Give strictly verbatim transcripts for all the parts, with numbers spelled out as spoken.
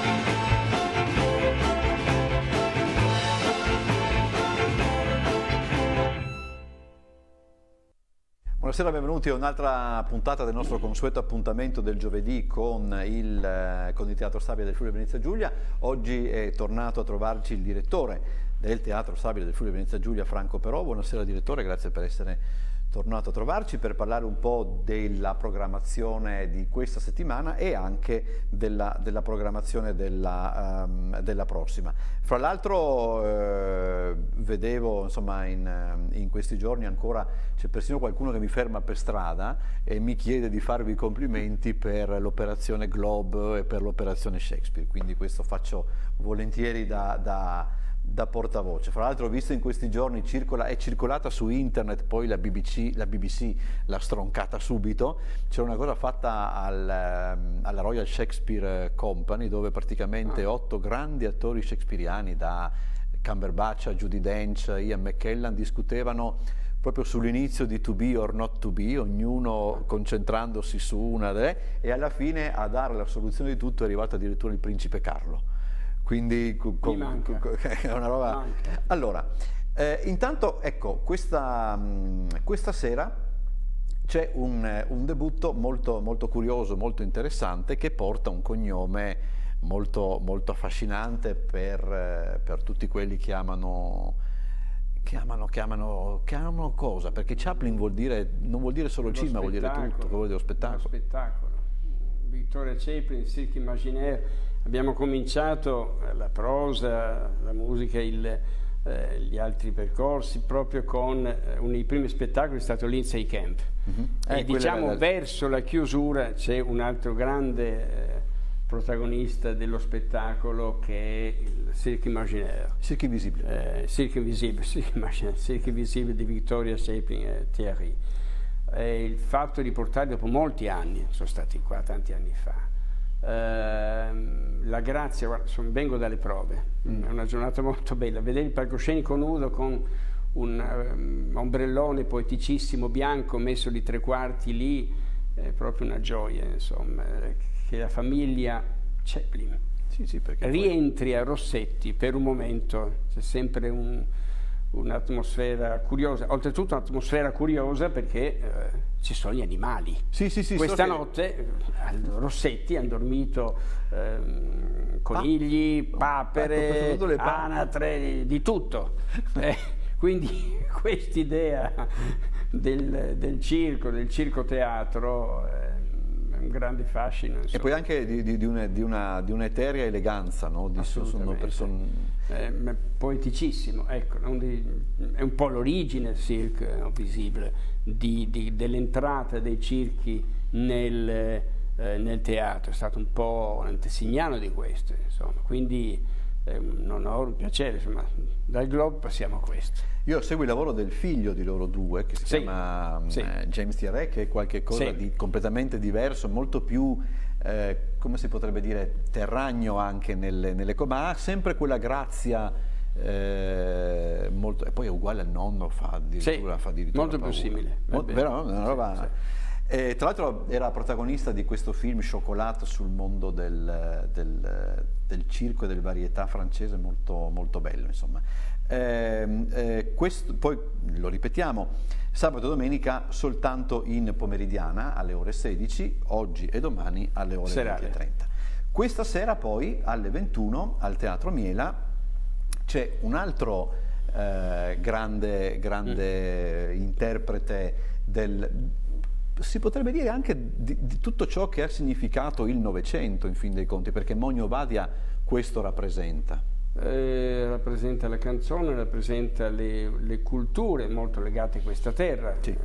Buonasera, benvenuti a un'altra puntata del nostro consueto appuntamento del giovedì con il, con il Teatro Stabile del Friuli Venezia Giulia. Oggi è tornato a trovarci il direttore del Teatro Stabile del Friuli Venezia Giulia, Franco Però. Buonasera direttore, grazie per essere tornato a trovarci per parlare un po' della programmazione di questa settimana e anche della, della programmazione della, um, della prossima. Fra l'altro eh, vedevo insomma in, in questi giorni ancora c'è persino qualcuno che mi ferma per strada e mi chiede di farvi i complimenti per l'operazione Globe e per l'operazione Shakespeare, quindi questo faccio volentieri da, da da portavoce. Fra l'altro ho visto in questi giorni circola, è circolata su internet, poi la B B C la B B C l'ha stroncata subito, c'è una cosa fatta al, alla Royal Shakespeare Company dove praticamente ah. otto grandi attori shakespeariani, da Cumberbatch a Judi Dench, Ian McKellen, discutevano proprio sull'inizio di To Be or Not To Be, ognuno concentrandosi su una delle, e alla fine a dare la soluzione di tutto è arrivato addirittura il principe Carlo. Quindi è una roba. Manca. Allora, eh, intanto ecco, questa, mh, questa sera c'è un, un debutto molto, molto curioso, molto interessante, che porta un cognome molto, molto affascinante per, eh, per tutti quelli che amano, che amano, che amano, che amano cosa? Perché Chaplin vuol dire, non vuol dire solo il cinema, vuol dire tutto, vuol dire lo spettacolo. Lo spettacolo. Victoria Chaplin, Cirque Imaginaire. Abbiamo cominciato la prosa, la musica, il, eh, gli altri percorsi proprio con eh, uno dei primi spettacoli è stato Lindsay Camp. Mm-hmm. E eh, diciamo la... verso la chiusura c'è un altro grande eh, protagonista dello spettacolo che è il Cirque Imaginaire. Cirque Invisibile. Eh, Cirque Invisibile, Cirque Imaginaire, Cirque Invisibile di Victoria Chaplin e Thierry. Eh, il fatto di portare dopo molti anni, sono stati qua tanti anni fa, Uh, la grazia, guarda, son, vengo dalle prove, mm. è una giornata molto bella, vedere il palcoscenico nudo con un um, ombrellone poeticissimo bianco messo di tre quarti lì, è proprio una gioia, insomma, che la famiglia Chaplin sì, sì, rientri poi... a Rossetti per un momento, c'è sempre un un'atmosfera curiosa, oltretutto un'atmosfera curiosa perché eh, ci sono gli animali. Sì, sì, sì, questa so notte che... al Rossetti hanno dormito eh, conigli, papere, ecco, le anatre, di, di tutto. eh, quindi quest'idea del, del circo, del circo-teatro eh, è un grande fascino. Insomma. E poi anche di, di, di, una, di, una, di un'eterea eleganza, no? Di, sono person... Eh, poeticissimo, ecco, è un po' l'origine del Cirque Invisibile, di, di, dell'entrata dei circhi nel, eh, nel teatro, è stato un po' antesignano di questo, insomma, quindi è un onore, un piacere, insomma, dal Globe passiamo a questo. Io seguo il lavoro del figlio di loro due, che si sì, chiama sì. eh, James Thierry, che è qualcosa sì. di completamente diverso, molto più... Eh, come si potrebbe dire, terragno anche nelle, nelle ma ha sempre quella grazia eh, molto, e poi è uguale al nonno, fa addirittura, sì, fa addirittura molto paura. più simile, Molto, vero? Una roba... sì, sì. Eh, tra l'altro era protagonista di questo film Chocolat sul mondo del, del, del circo e del varietà francese, molto, molto bello, insomma. Eh, eh, questo, poi lo ripetiamo, sabato e domenica soltanto in pomeridiana alle ore sedici, oggi e domani alle ore venti e trenta. Questa sera poi alle ventuno al Teatro Miela c'è un altro eh, grande, grande mm. interprete del, si potrebbe dire anche di, di tutto ciò che ha significato il Novecento in fin dei conti, perché Monio Badia questo rappresenta. Eh, rappresenta la canzone, rappresenta le, le culture molto legate a questa terra. Sì.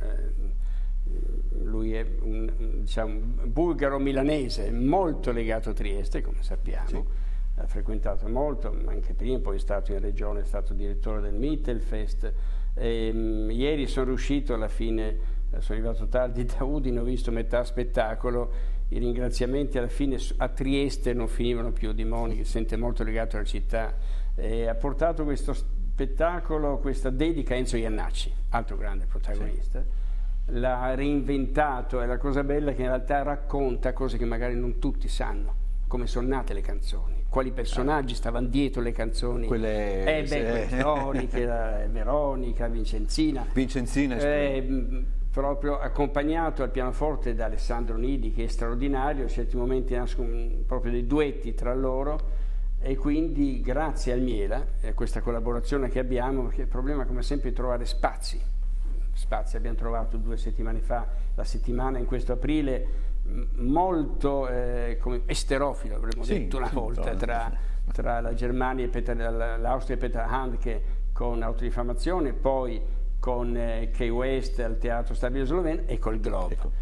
Eh, lui è un, diciamo, bulgaro-milanese, molto legato a Trieste, come sappiamo. Sì. Ha frequentato molto, anche prima, poi è stato in regione, è stato direttore del Mittelfest. E, um, ieri sono riuscito alla fine, sono arrivato tardi da Udine, ho visto metà spettacolo. I ringraziamenti alla fine a Trieste non finivano più, di Moni che si sente molto legato alla città, e ha portato questo spettacolo, questa dedica a Enzo Iannacci, altro grande protagonista, sì. L'ha reinventato, e la cosa bella è che in realtà racconta cose che magari non tutti sanno, come sono nate le canzoni, quali personaggi stavano dietro le canzoni. Quelle eh, beh, sì. Veronica, Veronica, Vincenzina. Vincenzina eh, proprio accompagnato al pianoforte da Alessandro Nidi, che è straordinario. In certi momenti nascono proprio dei duetti tra loro, e quindi grazie al Miela, a questa collaborazione che abbiamo, perché il problema come sempre è trovare spazi. Spazi abbiamo trovato due settimane fa, la settimana in questo aprile molto eh, come esterofilo, avremmo sì, detto una sì, volta, tra, tra la Germania e l'Austria e Peter Handke con autodifamazione, poi con eh, Key West al Teatro Stabile Sloveno e col Globe. Ecco.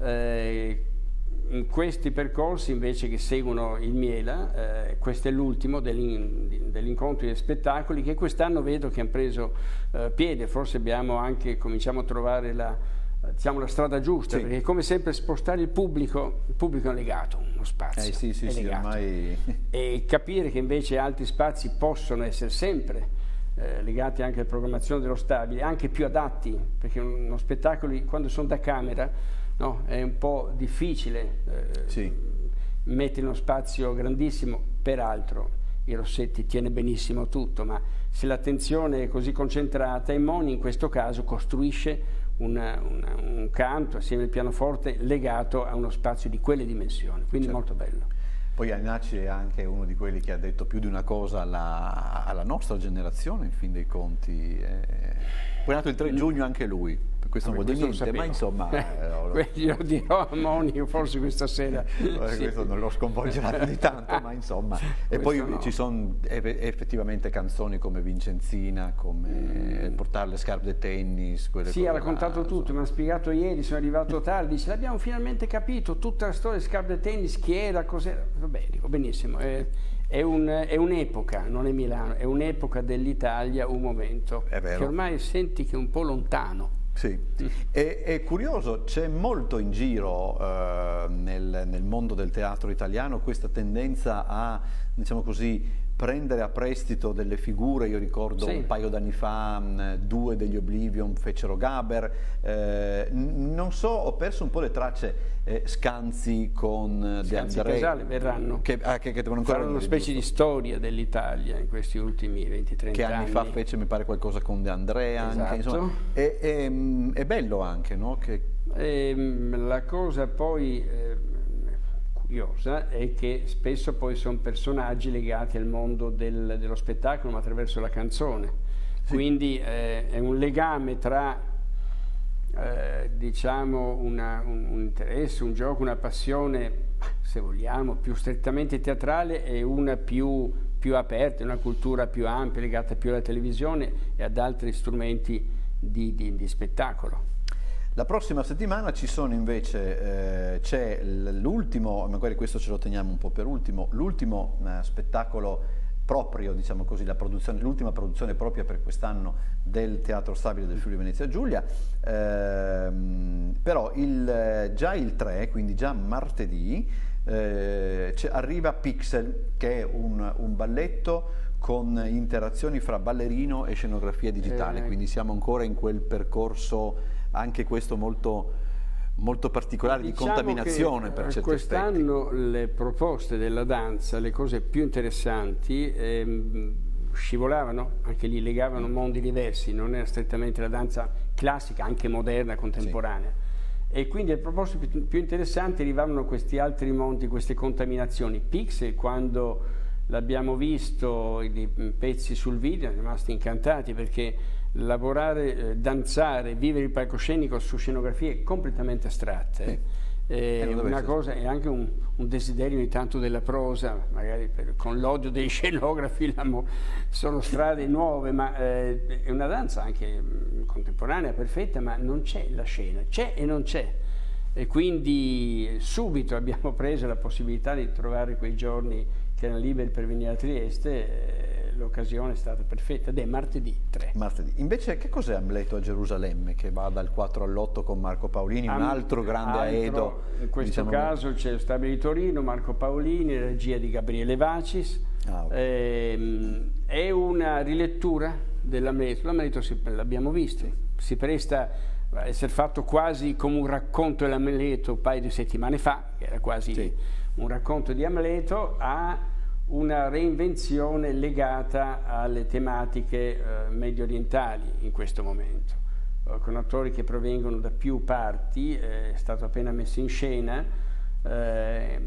Eh, in questi percorsi invece che seguono il Miela, eh, questo è l'ultimo dell'incontro degli spettacoli, che quest'anno vedo che hanno preso eh, piede. Forse abbiamo anche cominciamo a trovare la, diciamo, la strada giusta, sì. Perché come sempre spostare il pubblico, il pubblico è legato, uno spazio eh, sì, sì, è legato. Sì, ormai... e capire che invece altri spazi possono essere sempre eh, legati anche alla programmazione dello Stabile, anche più adatti, perché uno spettacolo quando sono da camera, no, è un po' difficile eh, sì. mettere uno spazio grandissimo. Peraltro il Rossetti tiene benissimo tutto, ma se l'attenzione è così concentrata, e Moni in questo caso costruisce una, una, un canto assieme al pianoforte legato a uno spazio di quelle dimensioni, quindi certo. Molto bello. Poi Iannacci è anche uno di quelli che ha detto più di una cosa alla, alla nostra generazione, in fin dei conti. Eh, poi è nato il tre giugno anche lui, per questo non vuol dire niente, ma insomma... Eh, glielo dirò a Moni forse questa sera. Sì. Questo non lo sconvolgerà più di tanto, ma insomma... E poi no. Ci sono effettivamente canzoni come Vincenzina, come mm. Portare le scarpe da tennis... Sì, ha raccontato là, tutto, mi ha spiegato ieri, sono arrivato tardi, dice l'abbiamo finalmente capito, tutta la storia delle scarpe da tennis, chi era, cos'era... Vabbè, dico benissimo, è, è un'epoca, un non è Milano, è un'epoca dell'Italia, un momento che ormai senti che è un po' lontano. Sì, mm. è, è curioso, c'è molto in giro eh, nel, nel mondo del teatro italiano questa tendenza a, diciamo così, prendere a prestito delle figure. Io ricordo sì. un paio d'anni fa mh, due degli Oblivion fecero Gaber, eh, non so, ho perso un po' le tracce, eh, Scanzi con De André. Casale verranno, che, ah, che, che devono ancora faranno una specie giusto. di storia dell'Italia in questi ultimi venti trenta anni. Che anni fa fece mi pare qualcosa con De André anche, esatto. Insomma, è, è, è bello anche, no? Che... E, la cosa poi... Eh, curiosa è che spesso poi sono personaggi legati al mondo del, dello spettacolo, ma attraverso la canzone. Sì. Quindi eh, è un legame tra eh, diciamo una, un, un interesse, un gioco, una passione, se vogliamo, più strettamente teatrale, e una più, più aperta, una cultura più ampia, legata più alla televisione e ad altri strumenti di, di, di spettacolo. La prossima settimana ci sono invece, eh, c'è l'ultimo, magari questo ce lo teniamo un po' per ultimo, l'ultimo eh, spettacolo proprio, diciamo così, la produzione, l'ultima produzione propria per quest'anno del Teatro Stabile del Friuli Venezia Giulia, ehm, però il, già il tre, quindi già martedì, eh, arriva Pixel, che è un, un balletto con interazioni fra ballerino e scenografia digitale, eh, quindi siamo ancora in quel percorso anche questo molto, molto particolare, diciamo, di contaminazione per certi aspetti. Quest'anno le proposte della danza, le cose più interessanti, ehm, scivolavano, anche lì legavano mondi diversi, non era strettamente la danza classica, anche moderna, contemporanea. Sì. E quindi le proposte più, più interessanti arrivavano questi altri mondi, queste contaminazioni. Pixel, quando l'abbiamo visto, i pezzi sul video, siamo rimasti incantati, perché lavorare, eh, danzare, vivere il palcoscenico su scenografie completamente astratte, sì. eh, è una cosa, è anche un, un desiderio ogni tanto della prosa, magari per, con l'odio dei scenografi la mo, sono strade nuove, ma eh, è una danza anche mh, contemporanea, perfetta, ma non c'è la scena, c'è e non c'è, e quindi subito abbiamo preso la possibilità di trovare quei giorni che erano liberi per venire a Trieste. eh, L'occasione è stata perfetta, ed è martedì tre. Martedì. Invece che cos'è Amleto a Gerusalemme, che va dal quattro all'otto con Marco Paolini, Am un altro grande altro, aedo? In questo diciamo... caso c'è lo Stabile di Torino, Marco Paolini, regia di Gabriele Vacis. Ah, okay. ehm, è una rilettura dell'Amleto. L'Amleto l'abbiamo visto, sì. Si presta a essere fatto quasi come un racconto dell'Amleto un paio di settimane fa, che era quasi... Sì. un racconto di Amleto a una reinvenzione legata alle tematiche eh, medio orientali in questo momento, eh, con attori che provengono da più parti. Eh, è stato appena messo in scena. Eh,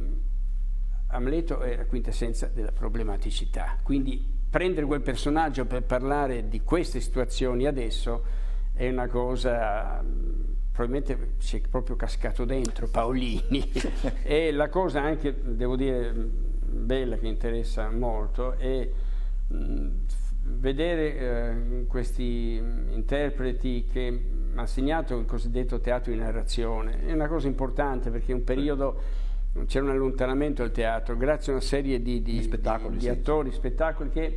Amleto è la quintessenza della problematicità, quindi prendere quel personaggio per parlare di queste situazioni adesso è una cosa, probabilmente ci è proprio cascato dentro Paolini. E la cosa anche, devo dire, bella, che interessa molto, è mh, vedere eh, questi interpreti che mi hanno segnato il cosiddetto teatro di narrazione. È una cosa importante, perché in un periodo c'era un allontanamento del teatro, grazie a una serie di, di, spettacoli, di, di sì. attori, spettacoli che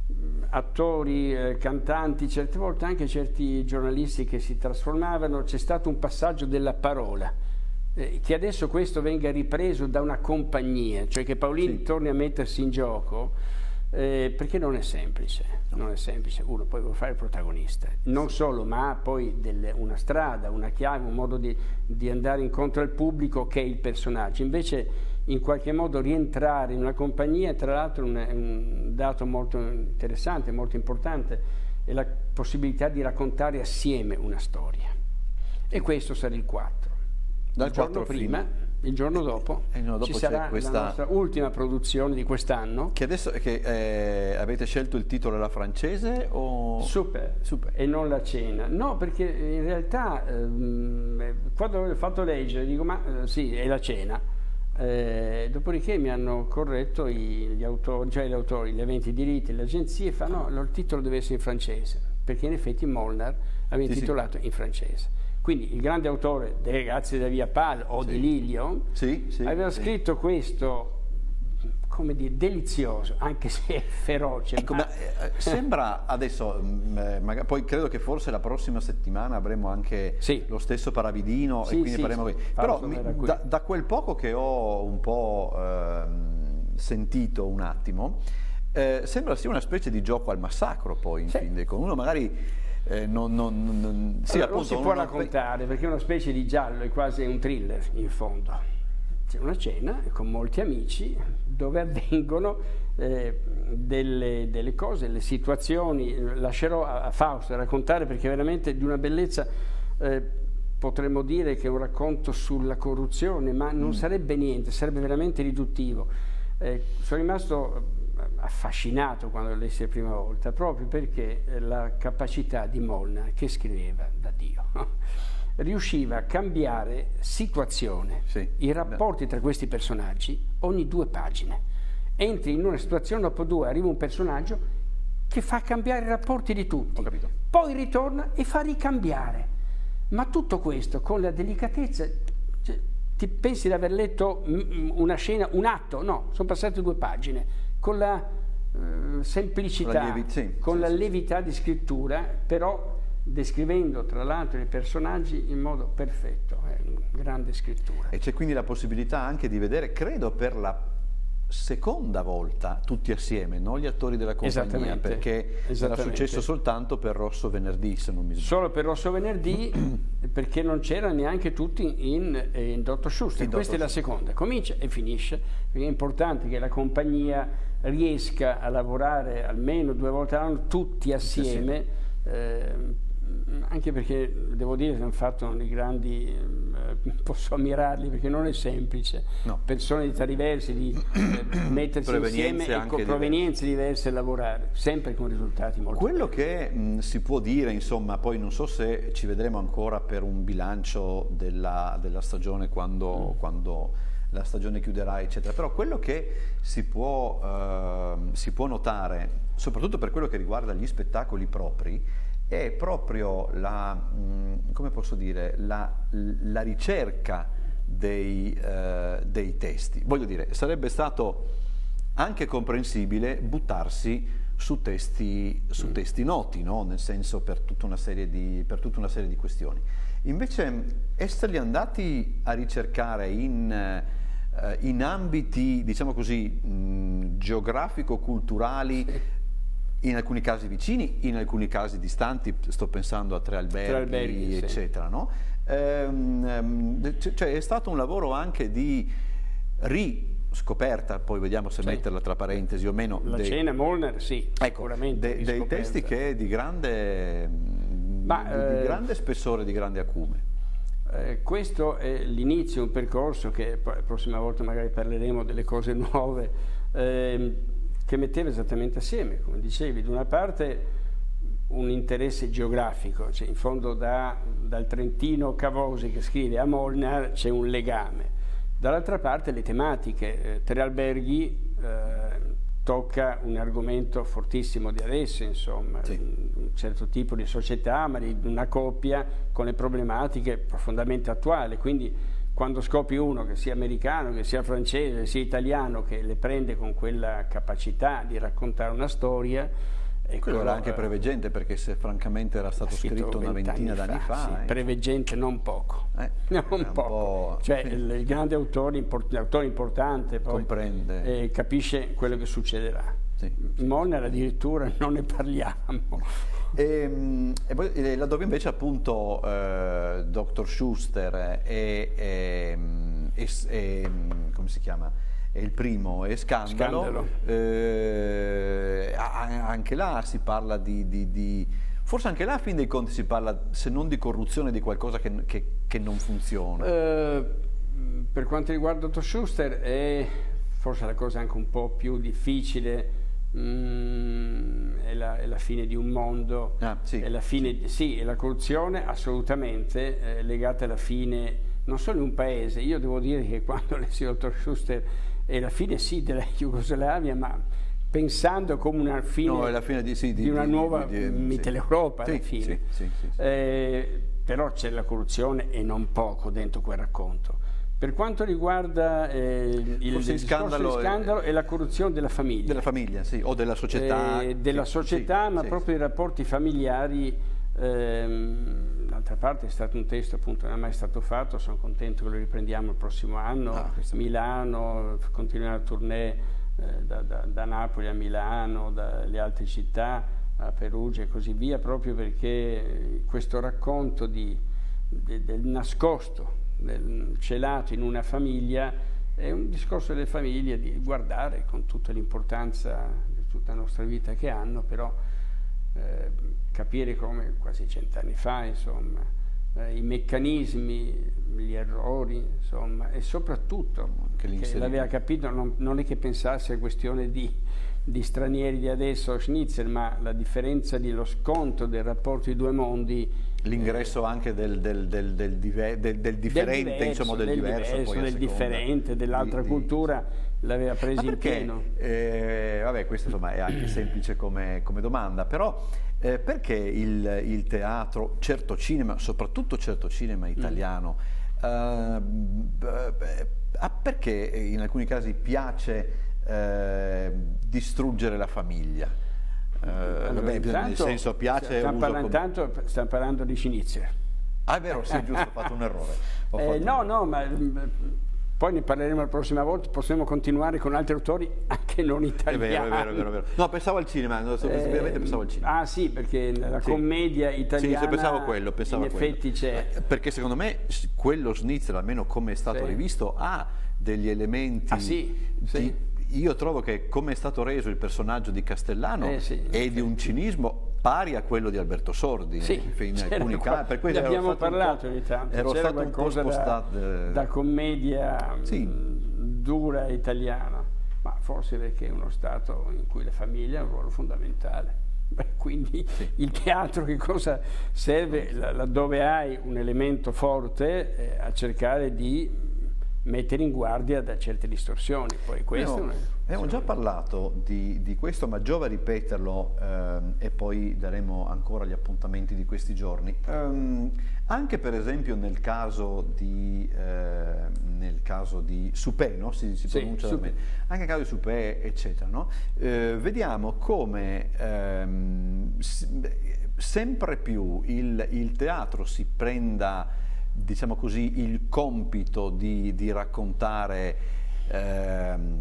attori, eh, cantanti, certe volte anche certi giornalisti che si trasformavano. C'è stato un passaggio della parola, eh, che adesso questo venga ripreso da una compagnia, cioè che Paolini sì. torni a mettersi in gioco, eh, perché non è semplice, non è semplice. Uno poi vuole fare il protagonista, non solo, ma ha poi delle, una strada, una chiave, un modo di, di andare incontro al pubblico che è il personaggio. Invece in qualche modo rientrare in una compagnia, tra l'altro un, un dato molto interessante, molto importante, è la possibilità di raccontare assieme una storia. E questo sarà il quattro. Il giorno prima, il giorno dopo, il giorno dopo ci sarà questa... la nostra ultima produzione di quest'anno. Che adesso che, eh, avete scelto il titolo alla francese o... Super, Super, e non La cena. No, perché in realtà ehm, quando l'ho fatto leggere dico ma eh, sì, è La cena. Eh, dopodiché mi hanno corretto i, gli autori, cioè gli autori, gli aventi diritti, le agenzie, fanno no, il titolo deve essere in francese, perché in effetti Molnar aveva sì, titolato sì. in francese. Quindi il grande autore dei Ragazzi della Via Pal o sì. di Lilio sì, sì, aveva sì. scritto questo, come dire, delizioso, anche se è feroce. Ecco, ma... ma, eh, sembra adesso, mh, magari, poi credo che forse la prossima settimana avremo anche sì. lo stesso Paravidino sì, e quindi sì, faremo sì, però mi, da, da quel poco che ho un po' eh, sentito un attimo, eh, sembra sia una specie di gioco al massacro poi in sì. fin dei conti. Uno magari eh, non, non, non, sì, allora, appunto, non si può non raccontare, perché è una specie di giallo, è quasi un thriller in fondo. C'è una cena con molti amici dove avvengono eh, delle, delle cose, le situazioni. Lascerò a, a Fausto raccontare, perché è veramente di una bellezza. Eh, potremmo dire che è un racconto sulla corruzione, ma non mm. sarebbe niente, sarebbe veramente riduttivo. Eh, sono rimasto affascinato quando lo lessi la prima volta, proprio perché la capacità di Molnar, che scriveva da Dio, riusciva a cambiare situazione, sì. i rapporti tra questi personaggi ogni due pagine. Entri in una situazione, dopo due arriva un personaggio che fa cambiare i rapporti di tutti, poi ritorna e fa ricambiare. Ma tutto questo con la delicatezza, cioè, ti pensi di aver letto una scena, un atto? No, sono passate due pagine, con la eh, semplicità, con la, lievi, sì, con sì, la sì, levità di scrittura, però descrivendo tra l'altro i personaggi in modo perfetto. È una grande scrittura. E c'è quindi la possibilità anche di vedere, credo per la seconda volta, tutti assieme, non gli attori della compagnia, perché era successo soltanto per Rosso Venerdì, se non mi sbaglio. Solo per Rosso Venerdì, perché non c'erano neanche tutti in, in Dottor Schuster. In Questa Dottor è la seconda, comincia e finisce, perché è importante che la compagnia riesca a lavorare almeno due volte all'anno tutti assieme, tutti assieme. Eh, anche perché devo dire che hanno fatto dei grandi, eh, posso ammirarli perché non è semplice, no. persone di età diverse, di eh, mettersi insieme e con provenienze diverse e lavorare, sempre con risultati molto Quello belli. che mh, si può dire, insomma, poi non so se ci vedremo ancora per un bilancio della, della stagione quando, mm. quando la stagione chiuderà, eccetera, però quello che si può, eh, si può notare, soprattutto per quello che riguarda gli spettacoli propri, è proprio la, mh, come posso dire, la, la ricerca dei, eh, dei testi. Voglio dire, sarebbe stato anche comprensibile buttarsi su testi, su testi noti, no? Nel senso per tutta una serie di, per tutta una serie di questioni. Invece esserli andati a ricercare in, eh, in ambiti, diciamo così, mh, geografico-culturali, in alcuni casi vicini, in alcuni casi distanti, sto pensando a Tre Alberghi, Tre Alberghi eccetera, sì. no? ehm, cioè è stato un lavoro anche di ri scoperta, poi vediamo se sì. metterla tra parentesi o meno. La dei... cena Molnar, sì, ecco, sicuramente. De, dei testi che di grande, Ma, di, di grande spessore, di grande acume. Eh, questo è l'inizio, un percorso che poi la prossima volta magari parleremo delle cose nuove, eh, che metteva esattamente assieme, come dicevi, da una parte un interesse geografico, cioè in fondo da, dal Trentino Cavosi che scrive a Molnar c'è un legame, dall'altra parte le tematiche, eh, Tre alberghi eh, tocca un argomento fortissimo di adesso, insomma, sì. un certo tipo di società, ma di una coppia con le problematiche profondamente attuali, quindi quando scopri uno che sia americano, che sia francese, che sia italiano, che le prende con quella capacità di raccontare una storia. E quello era anche preveggente, perché se francamente era stato scritto una ventina d'anni fa, fa sì, eh. preveggente non poco, eh, non poco. Cioè sì. il, il grande autore, import, l'autore importante poi comprende e capisce quello che succederà. Sì, sì, Molnar addirittura non ne parliamo. E, e poi eh, laddove invece appunto eh, Doctor Schuster è, è, è, è come si chiama? È il primo, è Scandalo, Scandalo. Eh, anche là si parla di, di, di, forse anche là a fin dei conti si parla, se non di corruzione, di qualcosa che, che, che non funziona. Eh, per quanto riguarda Doctor Schuster è forse la cosa anche un po' più difficile, mm, è, la, è la fine di un mondo, ah, sì, è la fine, sì. sì, è la corruzione assolutamente eh, legata alla fine non solo di un paese. Io devo dire che quando lessi Doctor Schuster è la fine sì della Jugoslavia, ma pensando come una fine, no, è la fine di, sì, di, di una di, nuova di, di, Mitteleuropa sì, alla fine. Sì, sì, sì, sì. Eh, però c'è la corruzione e non poco dentro quel racconto. Per quanto riguarda eh, il, il scandalo, scandalo è la corruzione della famiglia. Della famiglia, sì, o della società. Eh, della società, sì, ma sì, proprio sì. i rapporti familiari. Ehm, D'altra parte è stato un testo, appunto, non è mai stato fatto, sono contento che lo riprendiamo il prossimo anno, ah, Milano, continuiamo la tournée eh, da, da, da Napoli a Milano, dalle altre città, a Perugia e così via, proprio perché questo racconto di, de, del nascosto, del celato in una famiglia, è un discorso delle famiglie di guardare con tutta l'importanza di tutta la nostra vita che hanno, però Eh, capire come quasi cent'anni fa, insomma, eh, i meccanismi, gli errori, insomma, e soprattutto che l'aveva capito, non, non è che pensasse a questione di, di stranieri di adesso, Schnitzer, ma la differenza dello sconto del rapporto di due mondi, l'ingresso eh, anche del, del, del, del, dive, del, del differente, del diverso, insomma, del, del diverso, diverso poi del differente, dell'altra cultura, di... l'aveva preso in pieno. Eh, vabbè, questo insomma è anche semplice come, come domanda, però eh, perché il, il teatro, certo cinema, soprattutto certo cinema italiano, mm. eh, perché in alcuni casi piace eh, distruggere la famiglia? Eh, allora, vabbè, intanto, nel senso piace stiamo, uso parlando, com... intanto, stiamo parlando di Schnitzer. Ah, è vero, sì, è giusto, ho fatto un errore. Ho eh, fatto no, un... no, ma poi ne parleremo la prossima volta, possiamo continuare con altri autori anche non italiani. È vero, è vero, è vero, è vero. No, pensavo al cinema, no, semplicemente eh, pensavo al cinema. Ah sì, perché la sì. commedia italiana, sì, pensavo quello, pensavo in effetti c'è. Perché secondo me quello Schnitzer, almeno come è stato sì. rivisto, ha degli elementi ah, sì, di... sì. Io trovo che come è stato reso il personaggio di Castellano eh, sì, è di un cinismo pari a quello di Alberto Sordi, sì, in alcuni casi. Per questo ne abbiamo parlato ogni tanto, ero c'era stato un po' spostato da, da commedia sì. mh, dura italiana, ma forse perché è uno Stato in cui la famiglia ha un ruolo fondamentale. Beh, quindi sì. il teatro che cosa serve? Laddove hai un elemento forte eh, a cercare di mettere in guardia da certe distorsioni. Poi questo no, abbiamo già parlato di, di questo, ma giova ripeterlo ehm, e poi daremo ancora gli appuntamenti di questi giorni. Um, anche per esempio nel caso di, eh, nel caso di Suppé, no? si, si pronuncia sì, da me. Anche nel caso di Suppé, eccetera, no? eh, vediamo come ehm, sempre più il, il teatro si prenda, diciamo così, il compito di, di raccontare ehm,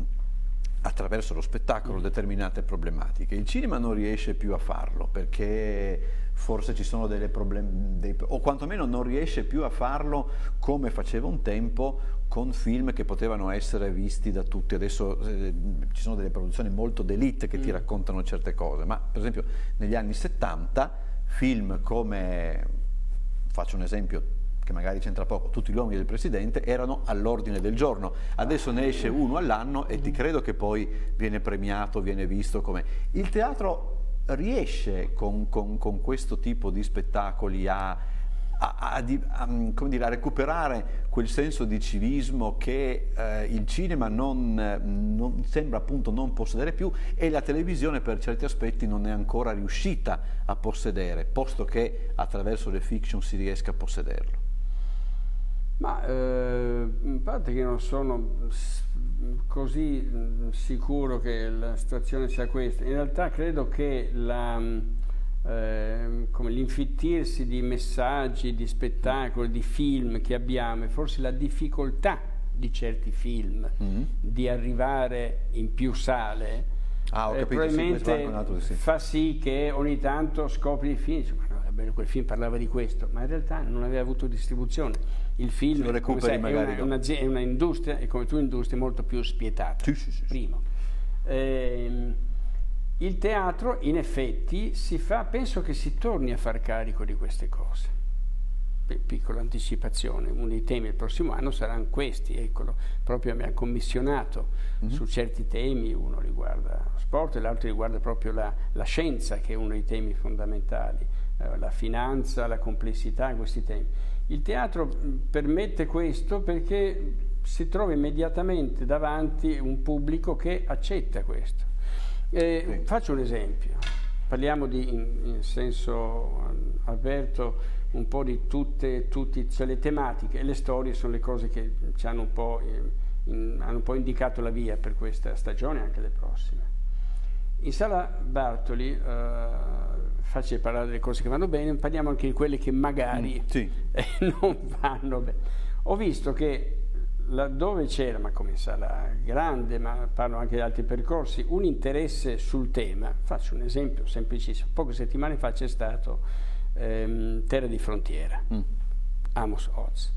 attraverso lo spettacolo determinate problematiche. Il cinema non riesce più a farlo perché forse ci sono delle problemi, o quantomeno non riesce più a farlo come faceva un tempo con film che potevano essere visti da tutti. Adesso eh, ci sono delle produzioni molto d'élite che mm. ti raccontano certe cose, ma per esempio negli anni settanta film come, faccio un esempio che magari c'entra poco, Tutti gli uomini del presidente, erano all'ordine del giorno. Adesso ne esce uno all'anno e ti credo che poi viene premiato, viene visto come... Il teatro riesce con, con, con questo tipo di spettacoli a, a, a, a, come dire, a recuperare quel senso di civismo che eh, il cinema non, non sembra appunto non possedere più, e la televisione per certi aspetti non è ancora riuscita a possedere, posto che attraverso le fiction si riesca a possederlo. Ma eh, in parte che non sono così sicuro che la situazione sia questa. In realtà credo che eh, l'infittirsi di messaggi, di spettacoli, di film che abbiamo, e forse la difficoltà di certi film mm-hmm. di arrivare in più sale, ah, ho eh, capito, probabilmente sì, sì. fa sì che ogni tanto scopri il film, insomma, no, è bello, quel film parlava di questo, ma in realtà non aveva avuto distribuzione. Il film lo recuperi sai, magari è, una, è una industria, e come tu industria molto più spietata. Sì, sì, sì. Primo. Eh, il teatro in effetti si fa, penso che si torni a far carico di queste cose. Piccola anticipazione, uno dei temi del prossimo anno saranno questi, eccolo, proprio mi ha commissionato mm-hmm. su certi temi, uno riguarda lo sport e l'altro riguarda proprio la, la scienza, che è uno dei temi fondamentali, eh, la finanza, la complessità, questi temi. Il teatro permette questo perché si trova immediatamente davanti un pubblico che accetta questo. Eh, sì. Faccio un esempio, parliamo di, in, in senso aperto, un po' di tutte, tutte cioè le tematiche e le storie sono le cose che ci hanno un po', in, hanno un po' indicato la via per questa stagione e anche le prossime. In Sala Bartoli, eh, facile parlare delle cose che vanno bene, parliamo anche di quelle che magari mm, sì. eh, non vanno bene. Ho visto che laddove c'era, ma come in Sala Grande, ma parlo anche di altri percorsi, un interesse sul tema, faccio un esempio semplicissimo, poche settimane fa c'è stato ehm, Terra di Frontiera, mm. Amos Oz.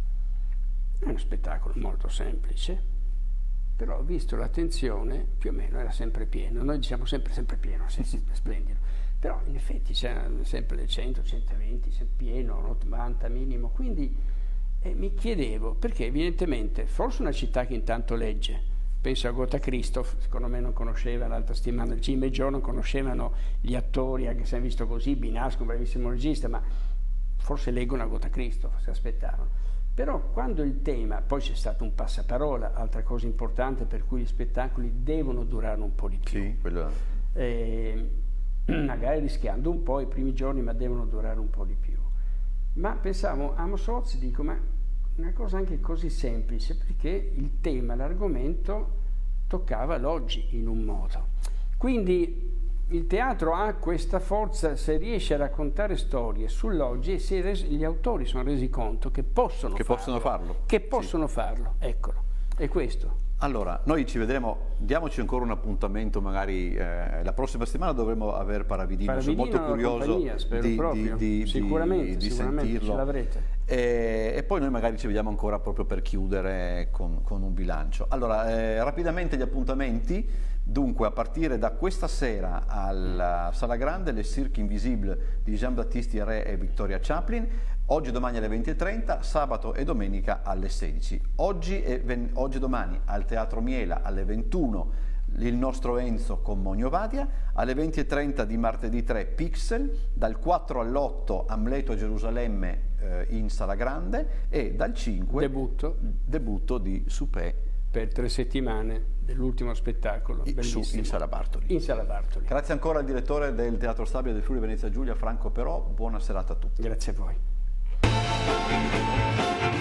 È uno spettacolo molto semplice, però ho visto l'attenzione, più o meno era sempre pieno, noi diciamo sempre sempre pieno, sì, sì, splendido, però in effetti c'erano sempre le cento, centoventi, se pieno, ottanta minimo, quindi eh, mi chiedevo, perché evidentemente forse una città che intanto legge, penso a Agatha Christoph, secondo me non conosceva, l'altra settimana il Jim e Joe non conoscevano gli attori, anche se hanno visto così, Binasco, un bravissimo regista, ma forse leggono Agatha Christoph, si aspettavano. Però quando il tema, poi c'è stato un passaparola, altra cosa importante per cui gli spettacoli devono durare un po' di più, sì, quello... eh, magari rischiando un po' i primi giorni, ma devono durare un po' di più. Ma pensavo, Amos Oz, dico, ma una cosa anche così semplice, perché il tema, l'argomento toccava l'oggi in un modo. Quindi il teatro ha questa forza se riesce a raccontare storie sull'oggi, e si resi, gli autori sono resi conto che possono che farlo. Possono farlo. Che possono sì. farlo, eccolo. È questo. Allora, noi ci vedremo, diamoci ancora un appuntamento, magari eh, la prossima settimana dovremo aver Paravidino, Paravidino sono molto curioso di, di, di, sicuramente, di, sicuramente sentirlo. Ce l'avrete. E, e poi noi magari ci vediamo ancora proprio per chiudere con, con un bilancio. Allora, eh, rapidamente gli appuntamenti. Dunque, a partire da questa sera alla Sala Grande, Le Cirque Invisible di Jean-Baptiste Herré e Victoria Chaplin, oggi e domani alle venti e trenta, sabato e domenica alle sedici. Oggi e, oggi e domani al Teatro Miela alle ventuno il nostro Enzo con Monio Vadia, alle venti e trenta di martedì tre Pixel, dal quattro all'otto Amleto a Gerusalemme eh, in Sala Grande, e dal cinque debutto, debutto di Supè per tre settimane dell'ultimo spettacolo su, in Sala Bartoli. In Sala Bartoli. Grazie ancora al direttore del Teatro Stabile del Friuli Venezia Giulia, Franco Però, buona serata a tutti. Grazie a voi.